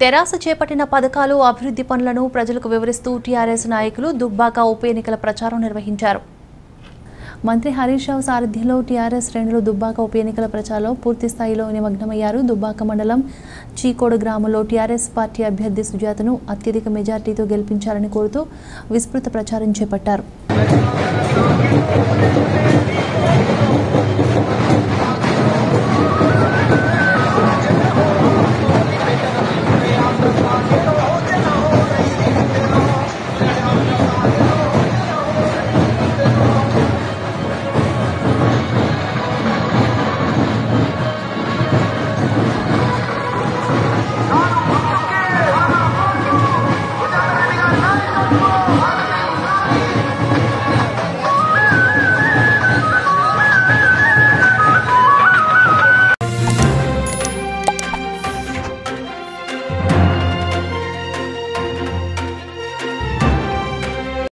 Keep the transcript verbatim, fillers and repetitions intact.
తెరాస చేపట్టిన పథకాలు అభివృద్ధి పనులను ప్రజలకు వివరిస్తూ టీఆర్ఎస్ నాయకులు దుబ్బాక ఉప ఎన్నికల ప్రచారం నిర్వహించారు. మంత్రి హరీష్ రావు సారథ్యంలో టీఆర్ఎస్ శ్రేణులు దుబ్బాక ఉప ఎన్నికల ప్రచారంలో పూర్తి స్థాయిలో నిమగ్నమయ్యారు. దుబ్బాక మండలం చీకోడు గ్రామంలో టీఆర్ఎస్ పార్టీ అభ్యర్థి సుజాతను అత్యధిక మెజార్టీతో గెలిపించాలని కోరుతూ విస్తృత ప్రచారం చేపట్టారు.